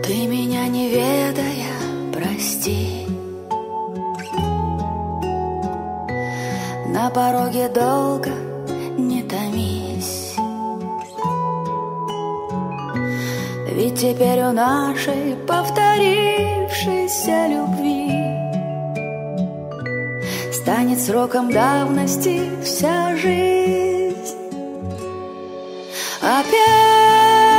Ты меня не ведая, прости. На пороге долго не томись, ведь теперь у нашей повторившейся любви станет сроком давности вся жизнь. Опять